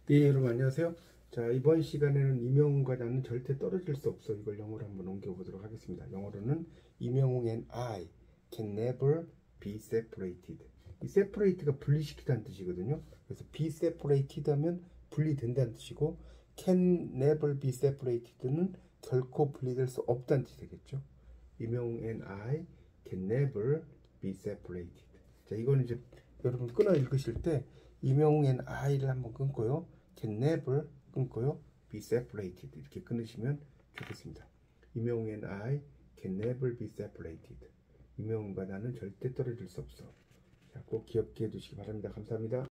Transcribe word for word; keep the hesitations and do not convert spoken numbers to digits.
예, 여러분 안녕하세요. 자, 이번 시간에는 이명웅과 나는 절대 떨어질 수 없어. 이걸 영어로 한번 옮겨보도록 하겠습니다. 영어로는 이명웅 and I can never be separated. 이 separate가 분리시키다는 뜻이거든요. 그래서 be separated 하면 분리된다는 뜻이고, can never be separated는 결코 분리될 수 없다는 뜻이 되겠죠. 이명웅 and I can never be separated. 자, 이거는 이제 여러분 끊어 읽으실 때 이명웅 and I를 한번 끊고요. can never 끊고요. be separated 이렇게 끊으시면 좋겠습니다. 이명웅 and I can never be separated. 이명웅과 나는 절대 떨어질 수 없어. 자, 꼭 기억해 두시기 바랍니다. 감사합니다.